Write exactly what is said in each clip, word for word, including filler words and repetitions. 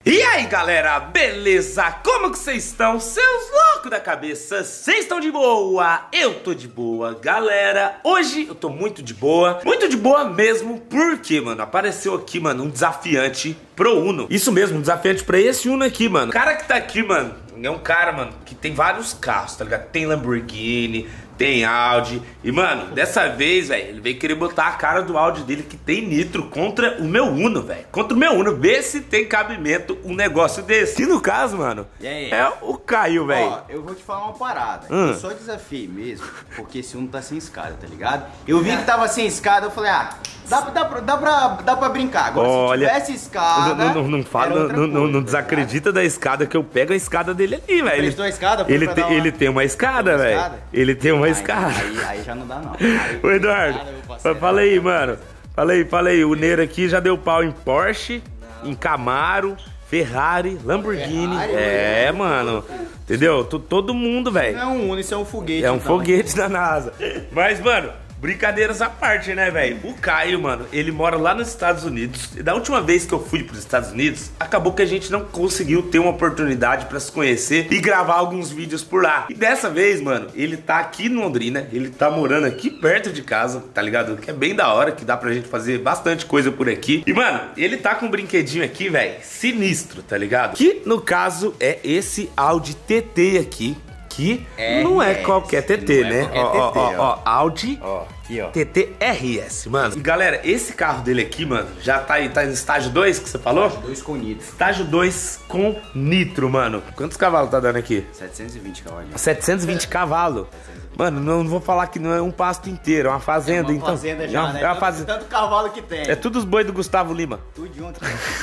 E aí galera, beleza? Como que vocês estão? Seus loucos da cabeça, vocês estão de boa? Eu tô de boa, galera. Hoje eu tô muito de boa, muito de boa mesmo. Porque, mano, apareceu aqui, mano, um desafiante pro Uno. Isso mesmo, um desafiante pra esse Uno aqui, mano. O cara que tá aqui, mano, é um cara, mano, que tem vários carros, tá ligado? Tem Lamborghini, tem Audi. E, mano, dessa vez, velho, ele veio querer botar a cara do Audi dele que tem nitro contra o meu Uno, velho. Contra o meu Uno. Vê se tem cabimento um negócio desse. E no caso, mano, e aí? É o Caio, velho. Ó, eu vou te falar uma parada. Hum. Eu só desafiei mesmo porque esse Uno tá sem escada, tá ligado? Eu vi que tava sem escada, eu falei, ah, dá, dá, pra, dá, pra, dá pra brincar. Agora, olha, se tivesse escada... Não, não, não fala, não, não, não desacredita da escada que eu pego a escada dele ali, velho. Prestou a escada? Ele, te, ele tem uma escada, velho. Ele tem uma aí, escada. Aí, aí já não dá, não. Aí, ô, Eduardo, escada, fala aí, mano. Fala aí, fala aí. O Neiro aqui já deu pau em Porsche, não. em Camaro, Ferrari, Lamborghini. Ferrari, é, mano. Entendeu? T Todo mundo, velho. Não é um Uno, isso é um foguete. É um então. foguete da NASA. Mas, mano, brincadeiras à parte, né, velho? O Caio, mano, ele mora lá nos Estados Unidos. E da última vez que eu fui pros Estados Unidos, acabou que a gente não conseguiu ter uma oportunidade pra se conhecer e gravar alguns vídeos por lá. E dessa vez, mano, ele tá aqui em Londrina, ele tá morando aqui perto de casa, tá ligado? Que é bem da hora, que dá pra gente fazer bastante coisa por aqui. E, mano, ele tá com um brinquedinho aqui, velho, sinistro, tá ligado? Que, no caso, é esse Audi T T aqui. Que é, não é qualquer T T, né? É qualquer ó, T T, ó, ó, Audi ó, aqui, ó. T T R S, mano. E galera, esse carro dele aqui, mano, já tá aí, tá no estágio dois que você falou? Estágio dois com nitro. Estágio dois com nitro, mano. Quantos cavalos tá dando aqui? setecentos e vinte cavalos. setecentos e vinte cavalos. Mano, não vou falar que não é um pasto inteiro, é uma fazenda, é uma então. Fazenda já, é uma, né? é uma tanto, fazenda. tanto cavalo que tem. É tudo os boi do Gustavo Lima. Tudo junto.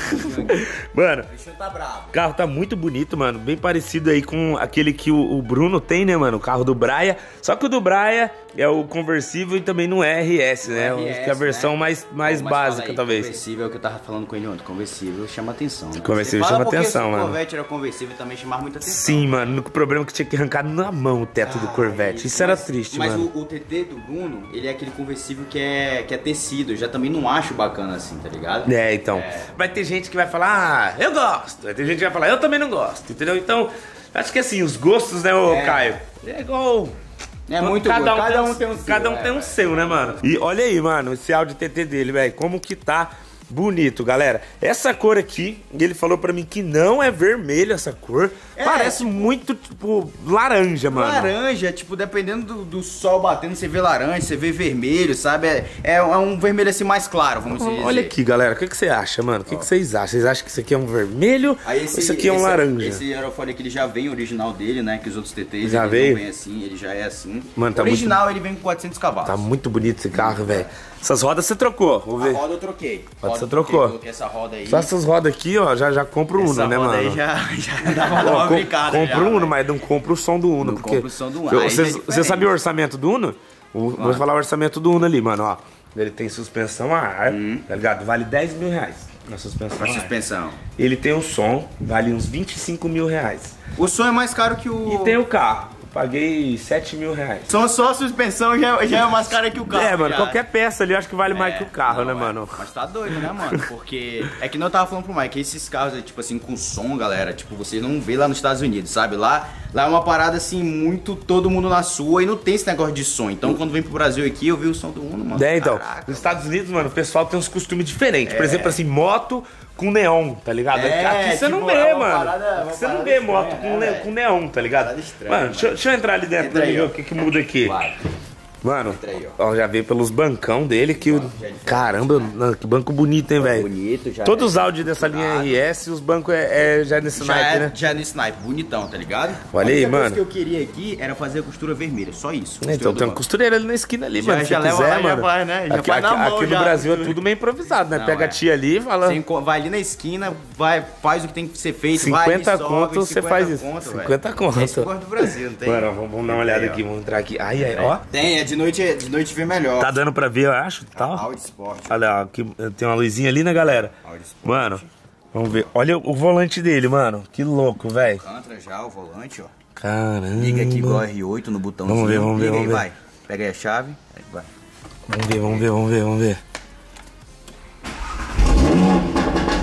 Mano, o bichinho tá bravo. O carro tá muito bonito, mano. Bem parecido aí com aquele que o, o Bruno tem, né, mano? O carro do Braia. Só que o do Braia é o conversível e também não é R S, né? R S, que é a versão né? mais, mais Bom, básica, aí, talvez. Conversível é o que eu tava falando com ele ontem. Conversível chama atenção. Né? Conversível chama atenção, se mano. Se o Corvette era conversível também chamava muita atenção. Sim, mano. O problema é que tinha que arrancar na mão o teto ah, do Corvette. Isso, isso mas, era triste, mas mano. Mas o, o T T do Bruno, ele é aquele conversível que é, que é tecido. Eu já também não acho bacana assim, tá ligado? É, então. É. Vai ter gente que vai falar, ah, eu gosto. Vai ter gente que vai falar, eu também não gosto, entendeu? Então, acho que assim, os gostos, né, ô é. Caio? É igual... É muito cada um, cada tem, um tem um seu. Cada um é, tem um seu, né, mano? E olha aí, mano, esse Audi T T dele, velho, como que tá bonito, galera. Essa cor aqui, ele falou pra mim que não é vermelho essa cor. É, parece tipo, muito, tipo, laranja, mano. Laranja, tipo, dependendo do, do sol batendo, você vê laranja, você vê vermelho, sabe? É, é um vermelho assim mais claro, vamos dizer. Olha aqui, galera, o que, que você acha, mano? O que, que vocês acham? Vocês acham que isso aqui é um vermelho Aí esse, ou isso aqui é um esse, laranja? Esse aerofólio aqui, ele já vem original dele, né? Que os outros T Ts, já ele veio? não vem assim, ele já é assim. Mano, tá original, muito... ele vem com quatrocentos cavalos. Tá muito bonito esse carro, velho. Essas rodas você trocou, vamos ver. A roda eu troquei. A roda você trocou. Coloquei essa roda aí. Só essas rodas aqui, ó, já, já compra o Uno, né, mano? Essa roda aí já, já dá pra dar uma brincada. Compra o Uno, mas não compra o som do Uno. Não porque compra o som do Uno. Você, você sabia o orçamento do Uno? O, vou falar o orçamento do Uno ali, mano, ó. Ele tem suspensão a ar, hum. tá ligado? Vale dez mil reais na suspensão. Na suspensão. Ele tem o som, vale uns vinte e cinco mil reais. O som é mais caro que o... E tem o carro. Paguei sete mil reais. Só, só a suspensão já, já é mais cara que o carro. É, mano, já. Qualquer peça ali eu acho que vale é, mais que o carro, não, né, é. mano? Mas tá doido, né, mano? Porque é que não eu tava falando pro Mike, esses carros, tipo assim, com som, galera, tipo, você não vê lá nos Estados Unidos, sabe? Lá, lá é uma parada assim, muito todo mundo na sua e não tem esse negócio de som. Então, quando vem pro Brasil aqui, eu vi o som do Uno, mano. É, então. Caraca, nos Estados Unidos, mano, o pessoal tem uns costumes diferentes. É. Por exemplo, assim, moto com neon, tá ligado? É, aqui você tipo, não vê, é mano. Parada, aqui você não vê moto estranha, com, é, ne com neon, tá ligado? Estranha, mano, deixa, deixa eu entrar ali dentro pra ver o que, que muda aqui. Vai. Mano, aí, ó. ó, já vê pelos bancão dele que... O... Caramba, não, que banco bonito, hein, velho? Bonito, já. Todos é os Audi dessa linha R S, os bancos é, é já nesse já naipe, é, né? Já é nesse naipe, bonitão, tá ligado? Olha aí, mano. O que eu queria aqui era fazer a costura vermelha, só isso. Então tem uma costureira ali na esquina ali, já, mano. Já se leva quiser, lá, mano. Já vai, né? Já aqui vai na aqui, mão aqui já, no Brasil é tudo meio improvisado, né? Não, Pega é. a tia ali e fala... Você vai ali na esquina, vai, faz o que tem que ser feito, cinquenta vai conto, você faz isso. Conto, cinquenta conto. Esse é do Brasil, não tem? Mano, vamos, vamos dar uma olhada aqui, vamos entrar aqui. Ai, ai, ó. Tem, é de noite, de noite vê melhor. Tá dando pra ver, eu acho, tal. Audi Sport. Olha, ó, aqui tem uma luzinha ali, né, galera? Audi Sport. Mano, vamos ver. Olha o volante dele, mano. Que louco, velho. Alcântara já, o volante, ó. Caramba. Liga aqui igual R oito no botãozinho. Vamos ver, vamos ver, Liga vamos aí, ver. vai. Pega aí a chave, aí vai. Vamos ver, vamos ver, vamos ver, vamos ver.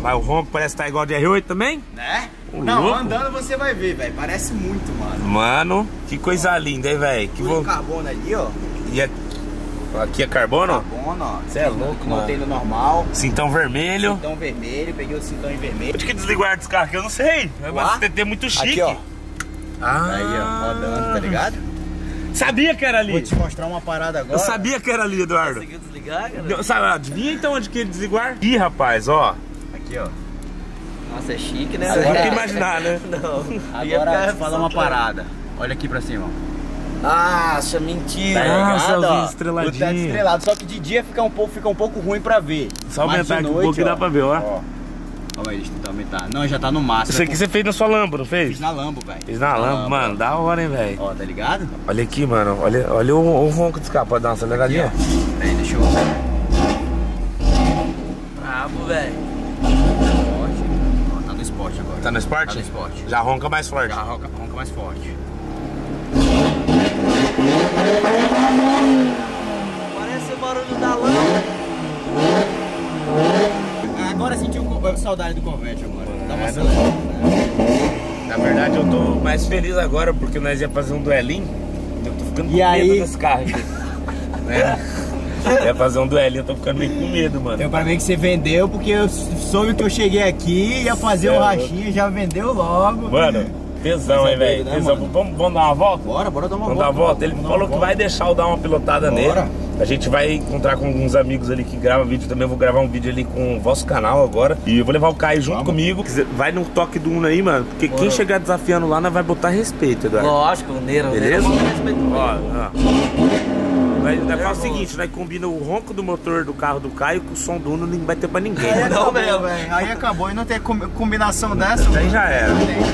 Mas o ronco parece estar igual de R oito também? Né? O Não, louco. andando você vai ver, velho. Parece muito, mano. Mano, que coisa linda, hein, velho? Que Tudo vo... carbono ali, ó. E aqui, aqui é carbono? Carbono, ó. Você é louco, Não mano. tem no normal. Cintão vermelho. Cintão vermelho, peguei o cintão em vermelho. Onde que desliga o ar desse carro aqui? Eu não sei. Mas Lá? esse T T é muito chique. Aqui, ó. Ah. Aí, ó, rodando, tá ligado? Sabia que era ali. Vou te mostrar uma parada agora. Eu sabia que era ali, Eduardo. Conseguiu desligar, cara? Deu- Sabe, adivinha então onde que ele desliga o ar? Ih, rapaz, ó. Aqui, ó. Nossa, é chique, né? Você Agora- nunca imaginar, né? Não. Agora, deixa eu falar uma parada. Olha aqui pra cima, ó. Nossa, mentira. Ah, Tá céuzinho ligado, ó? estreladinho. O teto estrelado, só que de dia fica um pouco, fica um pouco ruim pra ver. Só Mas aumentar de aqui um noite, pouco que dá ó. pra ver, ó. Ó. Calma aí, deixa eu tentar aumentar. Não, já tá no máximo. Isso aqui você fez na sua Lambo, não fez? Fiz na Lambo, velho. Fez na Lambo, mano. Da hora, hein, velho. Ó, tá ligado? Olha aqui, mano. Olha, olha o, o ronco desse carro. Pode dar uma aceleradinha? Aí, deixa eu... Brabo, velho. Esporte. Ó, tá no esporte agora. Tá no esporte? Tá no esporte. Já ronca mais forte. Já ronca, ronca mais forte. Parece o barulho da lâmpada. Agora senti um, saudade do Corvette agora. Dá uma É, acelerada. Na verdade, eu tô mais feliz agora porque nós ia fazer um duelinho. Eu tô ficando com E medo aí? desse carro aqui. Né? Ia fazer um duelinho, eu tô ficando meio com medo, mano. Deu pra ver que você vendeu, porque eu soube que eu cheguei aqui, ia fazer um rachinho, já vendeu logo. Mano, tesão, Coisa hein, velho? doida, né, Tesão. mano? Vamos, vamos dar uma volta? Bora, bora dar uma Vamos dar volta. uma volta. Ele Vamos dar falou uma que volta. vai deixar eu dar uma pilotada Bora. nele. A gente vai encontrar com alguns amigos ali que gravam vídeo também. Eu vou gravar um vídeo ali com o vosso canal agora. E eu vou levar o Caio junto Vamos. comigo. Vai no toque do Uno aí, mano. Porque quem chegar desafiando lá, nós vai botar respeito, Eduardo. Lógico, o Neiro. Beleza? O Neiro respeito. Ó, ó. Nós, nós faz o seguinte, nós combina o ronco do motor do carro do Caio com o som do Uno, não vai ter pra ninguém. Aí mano. Não, acabou, mesmo. velho. Aí acabou. E não tem com- combinação dessa. Isso aí já era. Não tem.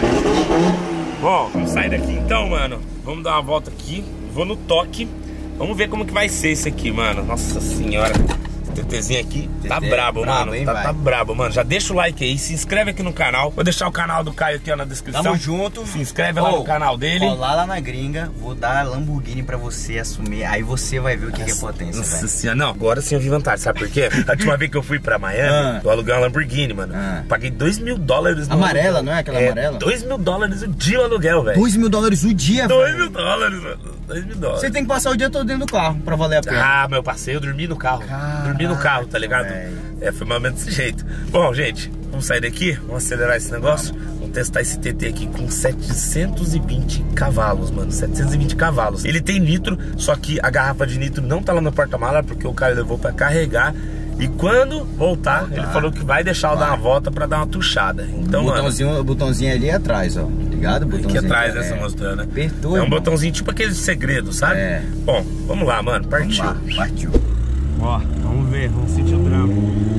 Bom, vamos sair daqui então, mano. Vamos dar uma volta aqui. Vou no toque. Vamos ver como que vai ser isso aqui, mano. Nossa senhora. Esse TTzinho aqui tá T T brabo, brabo, mano. hein, Tá, vai. tá brabo, mano. Já deixa o like aí, se inscreve aqui no canal. Vou deixar o canal do Caio aqui ó, na descrição. Tamo junto. Se inscreve lá Ô, no canal dele. Colar lá na gringa, vou dar a Lamborghini pra você assumir. Aí você vai ver o que, que é potência, Nossa velho. senhora, não, agora sim eu vi vantagem, sabe por quê? A última vez que eu fui pra Miami, Ah. eu aluguei uma Lamborghini, mano. Ah. Paguei dois mil dólares no Amarela, aluguel. não é aquela É, amarela? dois mil dólares o dia o aluguel, velho. Dois mil dólares o dia, Dois velho. mil dólares, mano. Dois mil dólares. Você tem que passar o dia todo dentro do carro pra valer a pena. Ah, meu parceiro, eu dormi no carro. Caraca, dormi no carro, tá ligado? velho. É, foi mais ou menos desse jeito. Bom, gente, vamos sair daqui, vamos acelerar esse negócio. Vamos testar esse T T aqui com setecentos e vinte cavalos, mano. setecentos e vinte cavalos. Ele tem nitro, só que a garrafa de nitro não tá lá no porta-mala porque o cara levou pra carregar. E quando voltar, Voltar. ele falou que vai deixar eu dar uma volta pra dar uma tuchada. Então, o mano, botãozinho, o botãozinho ali atrás, ó. Ligado? aqui Botãozinho atrás é. dessa mostrando, né? Apertou, É um irmão. botãozinho tipo aquele segredo, sabe? É. Bom, vamos lá, mano. Vamos Partiu. lá, partiu. Ó, vamos ver, vamos sentir o drama.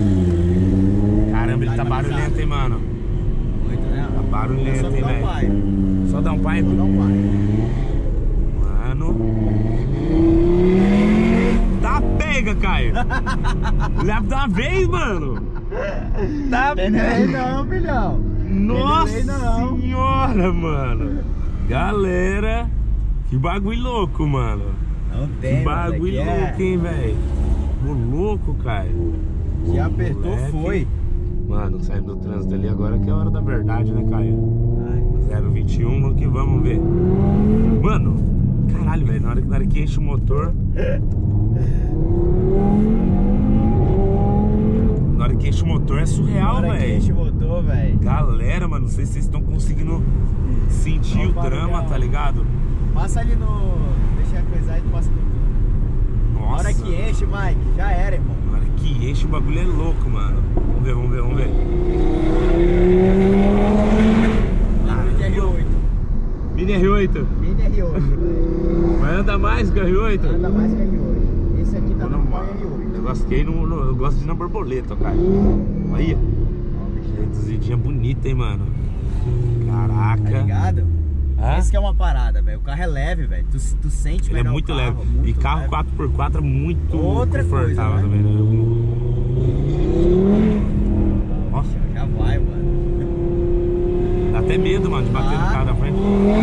Caramba, ele tá barulhento, hein, mano. Muito, né? Tá barulhento, hein, velho. Só dá um pai. Dá um pai. Mano. Tá pega, Caio. Leva de uma vez, mano. Tá Tem nem não, filhão. Nossa Tem delay, não. senhora, mano. Galera, que bagulho louco, mano. Não Que tem, bagulho mano, aqui louco, hein, velho. Ô, louco, Caio. é... Que apertou, Moleque. foi. Mano, saindo do trânsito ali agora que é a hora da verdade, né, Caio? zero vinte e um, vamos que vamos ver. Mano, caralho, velho, na hora, na hora que enche o motor. Na hora que enche o motor é surreal, Na hora que enche velho. o motor, velho. Galera, mano, não sei se vocês estão conseguindo sentir Não, o para, drama, não. tá ligado? Passa ali no... Deixa a coisa aí e passa no tudo. Na Nossa. hora que enche, Mike, já era, irmão. Na hora que enche o bagulho é louco, mano. Vamos ver, vamos ver, vamos ver. Mini R oito. Mini R oito. Mini R oito, velho. Vai andar mais que o R oito? Anda mais que R oito. Esse aqui tá Eu não- no pai R oito. Eu gosto, no, no, eu gosto de ir na borboleta, cara. Aí, reduzidinha bonita, hein, mano. Caraca. Tá ligado? Hã? Esse que é uma parada, velho. O carro é leve, velho. Tu, tu sente Ele é pegar o muito carro, leve. muito e carro leve. quatro por quatro é muito Outra confortável coisa, também, né? Nossa, Já vai, mano. dá até medo, mano, de bater no Ah. carro da frente.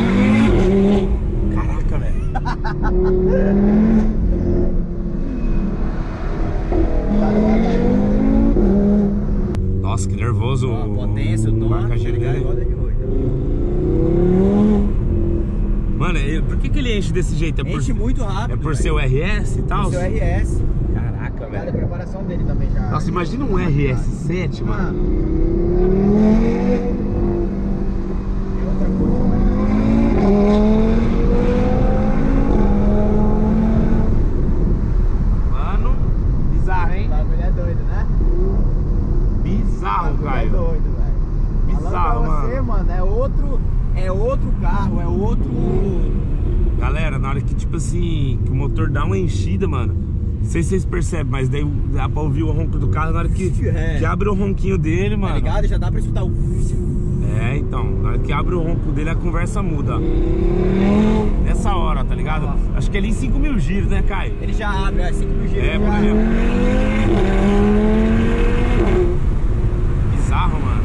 Caraca, velho. Nossa Nossa, que nervoso. Ó, a potência, o tom, tá ligado? Igual da R oito. Mano, ele- por que, que ele enche desse jeito? É por, Enche muito rápido. é por velho. ser o R S e tal? Por ser o R S. Caraca, Cada velho. preparação dele também já. Nossa, imagina um R S sete, mano. Mano. É outra coisa, velho. Mano, bizarro, hein? O bagulho é doido, né? Bizarro, O bagulho é Caio. doido, velho. Bizarro, Falando pra você, mano, é outro, é outro carro, é outro... Galera, na hora que, tipo assim, que o motor dá uma enchida, mano, não sei se vocês percebem, mas daí dá pra ouvir o ronco do carro na hora que, É. que abre o ronquinho dele, Tá mano. ligado? Já dá pra escutar o... É, então, na hora que abre o ronco dele, a conversa muda, ó. Nessa hora, tá ligado? Ó. Acho que é ali em cinco mil giros, né, Caio? Ele já abre, é cinco mil giros. É, por já... exemplo. Bizarro, mano.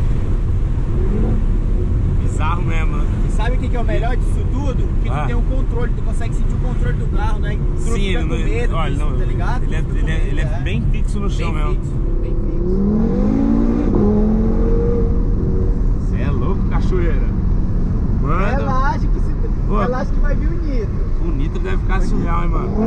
Bizarro mesmo. E sabe o que que é o melhor disso tudo? Que Ah. tu tem um controle, tu consegue sentir o controle do carro, né? Tu não Sim, fica ele com não, medo olha, disso, não, tá ligado? ele é, Tu fica ele, com é, medo, ele é bem fixo no chão bem mesmo. fixo, bem fixo. Você é louco, cachoeira. Mano, Relaxa que, se... Ô. Relaxa que vai vir o nitro. o nitro deve ficar surreal, hein, mano.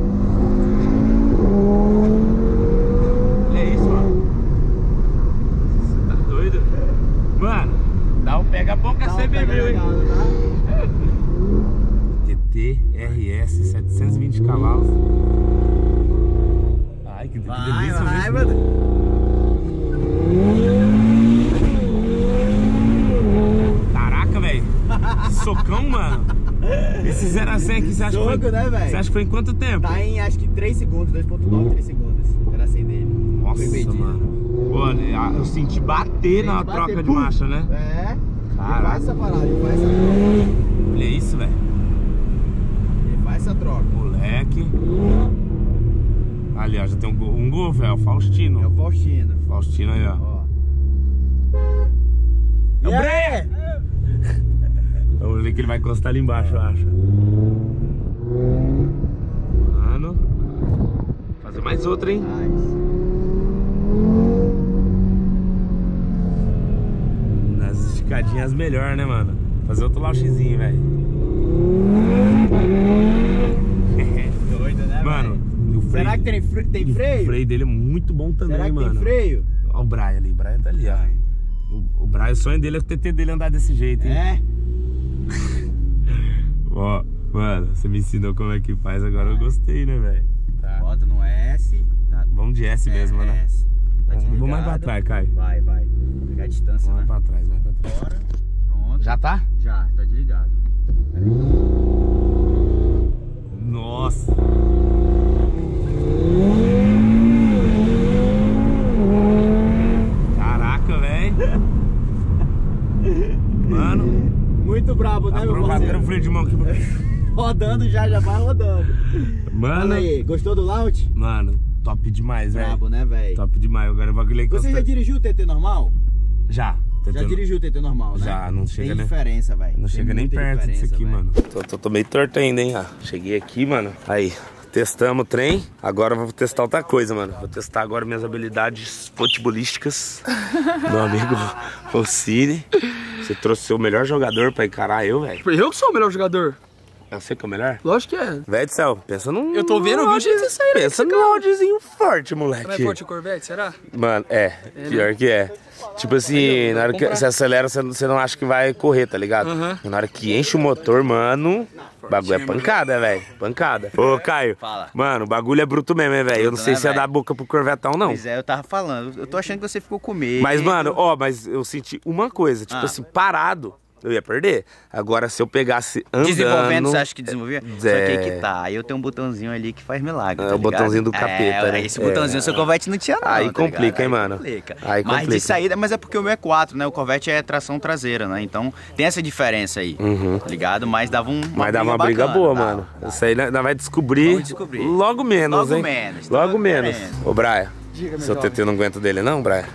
Olha isso, mano. Você tá doido? Mano, dá um pega bom que Dá você uma bebeu, hein? pegada, tá? T T R S setecentos e vinte cavalos. Ai, que, que Vai, delícia, vai, mesmo. mano. Caraca, velho. Que socão, mano. Esse zero a cem aqui, você acha que Soco, foi... né, velho? Você acha que foi em quanto tempo? Tá em acho que três segundos, dois ponto nove, três segundos. Era assim dele. Nossa, Foi medido. mano. Olha, eu senti bater na Sente bater, troca de pum. marcha, né? É. Caraca. Ele faz essa parada, ele faz essa troca. Olha isso, velho. Ele faz essa troca. Moleque. Ali, ó, já tem um gol, um gol, velho. Faustino. É o Faustino. Faustino aí, ó. Ó. É o E aí? Breia! Vamos ver que ele vai encostar ali embaixo, eu acho. Mano. Fazer mais outra, hein? Nice. Nas esticadinhas melhor, né, mano? Fazer outro lauchezinho, velho. Doido, né, Mano, velho? o freio... Será que tem, fre tem o freio? freio dele é muito bom também, Será que mano. tem freio? Ó o Brian ali, o Brian tá ali, ó. O, o Brian, o sonho dele é o T T dele andar desse jeito, hein? É. Ó, mano, você me ensinou como é que faz, agora eu gostei, né, velho? Tá. Bota no S. Tá. Vamos de S É, mesmo, né? S. Tá Vamos- vamos mais desligado. pra trás, Caio. Vai, vai. Pegar a distância, Vamos né? pra trás, vai pra trás. Bora. Pronto. Já tá? Já, tá desligado. Nossa! Caraca, velho! Mano, Muito brabo, né, meu aprovaram o parceiro? freio de mão aqui. Rodando já, já vai rodando. Mano, Fala aí, gostou do launch? mano, top demais, velho. Brabo, né, velho? Top demais. Agora o bagulho é Você já encostado. dirigiu o T T normal? Já. Já Tentando- dirigiu o T T normal, né? Já, não chega, Tem né? diferença, velho. Não Tem chega nem muita perto disso diferença, aqui, velho. mano. Tô, tô, tô meio torto ainda, hein? Ah, cheguei aqui, mano. Aí, testamos o trem. Agora eu vou testar outra coisa, mano. Vou testar agora minhas habilidades futebolísticas. Meu amigo Rossini. Você trouxe seu melhor jogador pra encarar eu, velho? Eu que sou o melhor jogador. Eu sei que é o melhor? Lógico que é. Velho do céu, pensa num... Eu tô vendo o num vídeo de você sair daqui, Pensa esse num áudiozinho forte, moleque. Não é forte o Corvette, será? Mano, é, pior que é. Tipo assim, na hora que você acelera, você não- você não acha que vai correr, tá ligado? Aham. Na hora que enche o motor, mano, o bagulho é pancada, velho. Pancada. Ô, Caio, Fala. mano, o bagulho é bruto mesmo, hein, velho? Eu não Bruto, sei né, se ia velho? dar boca pro Corvetão, não. Pois é, eu tava falando. Eu tô achando que você ficou com medo. Mas, mano, ó, mas eu senti uma coisa, tipo Ah. assim, parado, eu ia perder. Agora, se eu pegasse andando... Desenvolvendo, você acha que desenvolvia? Só que aí É. que tá. Aí eu tenho um botãozinho ali que faz milagre. É, tá o botãozinho do ligado? capeta, é, né? Esse É. botãozinho seu Corvette não tinha, não. Aí tá complica, ligado? hein, mano? Complica. Aí mas complica. de saída, mas é porque o meu é quatro, né? O Corvette é tração traseira, né? Então tem essa diferença aí. Uhum. Tá ligado? Mas dava um. Mas dava uma briga bacana, boa, dava, mano. dava. Isso aí nós nós vai descobrir, Vamos descobrir. logo menos, Logo hein? menos, Logo logo menos. menos. Ô, Brian, Diga, meu seu jovem. T T não aguenta dele não, Brian? Não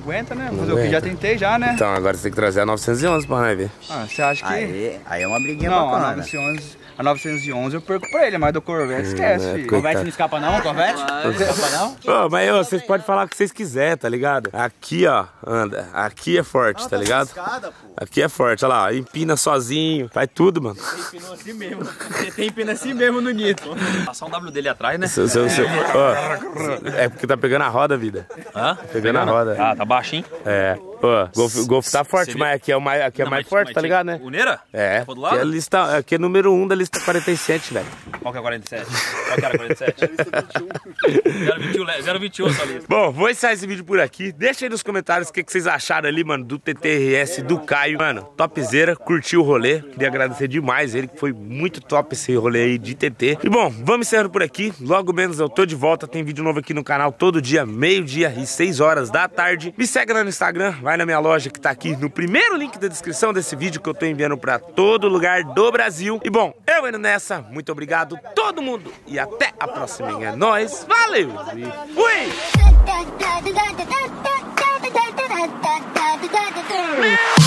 aguenta, né? Não Fazer o que aguenta. já tentei já, né? Então, agora você tem que trazer a novecentos e onze pra nós ver. Ah, você acha que... Aí, aí é uma briguinha Não, a bacana. novecentos e onze, a novecentos e onze eu perco pra ele, mas do Corvette esquece, né, filho. coitado. Corvette não escapa não, Corvette? Não escapa não? Ô, mas ô, vocês podem falar o que vocês quiserem, tá ligado? Aqui, ó, anda. Aqui é forte, tá ligado? Escada, pô. Aqui é forte, olha lá, empina sozinho, faz tudo, mano. Empinou assim mesmo. Você tem empina assim mesmo no Nito. Passar um W dele atrás, né? Seu- seu- seu- ó, é porque tá pegando a roda, vida. Hã? Pegando a roda. Ah, tá baixinho? É. Ó, o Golf, o Golf tá forte, seria- mas aqui é o mais, aqui é Não, mais mas- forte, mas tá tinha- ligado, né? O Neira? É. Tá do Aqui é, a lado? lista, aqui é número um da lista quarenta e sete, velho. Qual que é a quarenta e sete? Qual que era a quarenta e sete? zero vinte e um, le- zero vinte e um só lista. Bom, vou encerrar esse vídeo por aqui. Deixa aí nos comentários o que, que vocês acharam ali, mano, do T T R S do Caio. Mano, topzera, curtiu o rolê. Queria agradecer demais ele, que foi muito top esse rolê aí de T T. E bom, vamos encerrando por aqui. Logo menos eu tô de volta. Tem vídeo novo aqui no canal todo dia, meio-dia e seis horas da tarde. Me segue lá no Instagram, vai na minha loja que tá aqui no primeiro link da descrição desse vídeo que eu tô enviando pra todo lugar do Brasil. E bom, eu indo nessa. Muito obrigado todo mundo e até a próxima. É nóis, valeu e fui! da da da da da da da da da da da da da da